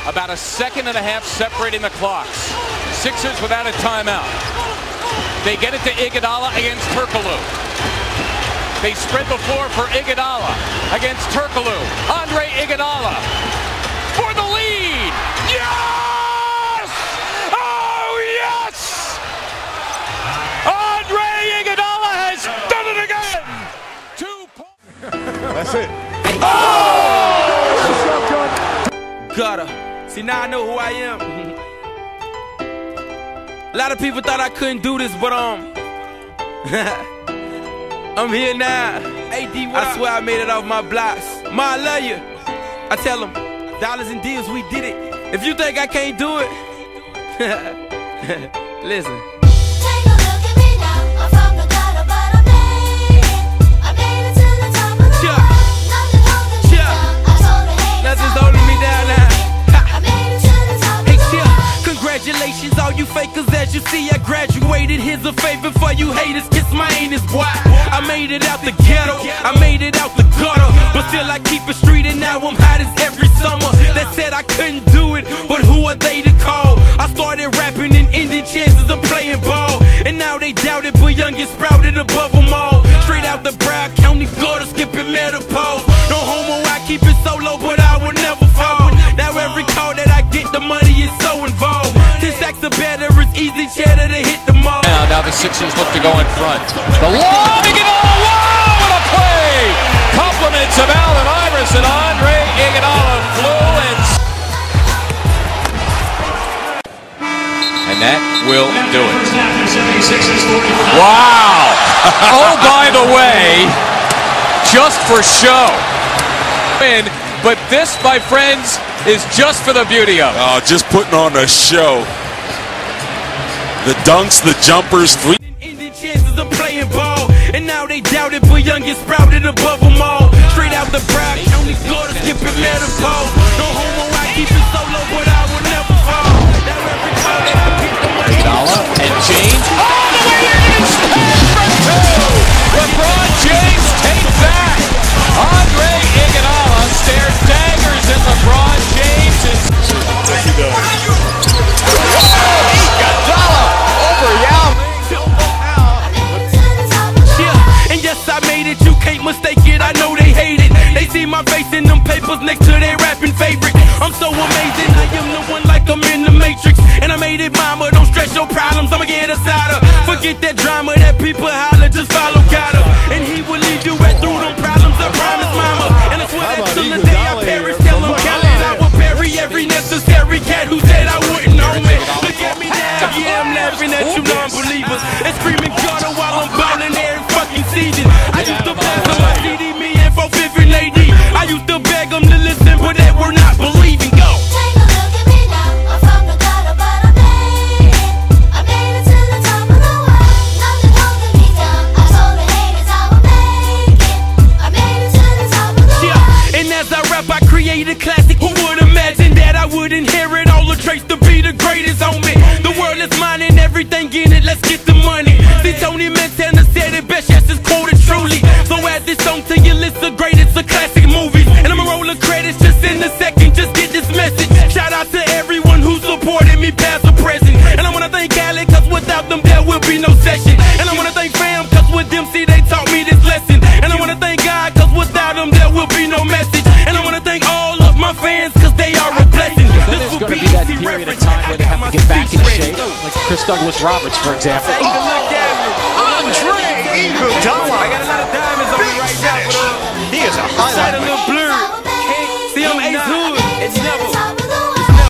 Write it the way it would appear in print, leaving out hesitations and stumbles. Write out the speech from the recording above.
About a second and a half separating the clocks. Sixers without a timeout. They get it to Iguodala against Turkoglu. They spread the floor for Iguodala against Turkoglu. Andre Iguodala for the lead. Yes! Oh, yes! Andre Iguodala has done it again! 2 points. That's it. Oh! Gutter. See, now I know who I am. A lot of people thought I couldn't do this, but I'm here now. I swear I made it off my blocks. Ma, I love you. I tell them, dollars and deals, we did it. If you think I can't do it, listen. Take a look at me now. I'm from the gutter, but I made it. I made it to the top of the world. Nothing holding me down. I told the haters Nothing's holding me down now. I made it to the top of the world. Congratulations, all you fakers, as you see, I graduated. Here's a favor for you haters, kiss my anus, boy. I made it out the ghetto, I made it out the gutter, but still I keep it street, and now I'm hot as every summer. They said I couldn't do it, but who are they to call? I started rapping and ended chances of playing ball, and now they doubt it, but young get sprouted above them all. Straight out the Broward County gutter, skipping menopause. No homo, I keep it solo, but I will never fall. Now every call that I get, the money is so involved. 10 stacks of better, it's easy cheddar to hit the mall. Now the Sixers look to go in front. The lob, Iguodala, wow, what a play! Compliments of Allen Iverson. Andre Iguodala flew and that will do it. Wow! Oh, by the way, just for show. But this, my friends, is just for the beauty of it. Oh, just putting on a show. The dunks, the jumpers, three. Ending chances of playing ball, and now they doubt it, but young get sprouted above them all. Straight out the Broward County gutter, skipping menopause. No homo, I keep it solo, but I will never fall. Now every call that I get, the money. Iguodala and James all the way in, for 2. LeBron James take that. Andre Iguodala stares daggers at LeBron James. Iguodala over Yao Ming. Yeah, and yes, I made it. You can't mistake it. I know they hate it. They see my face in them papers next to their rapping favorite. I'm so amazing. I am the one like I'm in the Matrix, and I made it, mama. Don't stress your problems. I'ma get us out of. Forget that drama that people holler. Just follow God up, and He will lead you right through them problems. I promise, mama. And I swear that till the day I perish, tell them Khaled I will bury every necessary cat who said I wouldn't know me. Look at me now, yeah, I'm laughing at you non-believers and screaming gutter while I'm ballin' every fucking season. I used to pass on my CD, me and 450 and AD. I used to beg them to listen, but they were not believing. Go. Take a look at me now. I'm from the gutter, but I made it. I made it to the top of the world. Nothing holding me down. I told the haters I would make it. I made it to the top of the world. And as I rap, I create a classic. Who would imagine that I would inherit all the traits to be the greatest on me? The world is mine and everything in it. Let's get the money. See, Tony Montana said it best. Yes, it's quoted truly. So add this song to your list of greatest of classic movies, and I'ma roll the credits just in a second. Just get this message. Shout out to everyone who supported me, past or present. And I wanna thank Khaled, cause without them there will be no session. And I wanna thank fam, cause with them, see, they taught me this lesson. And I wanna thank God, cause without them there will be no message. And I wanna thank all of my fans, cause they are a blessing. This is going to be that period of time where they have to get back in shape, like Chris Douglas Roberts, for example. Andre Iguodala. I got a lot of diamonds on me right now, but He is a highlight. a little blurred.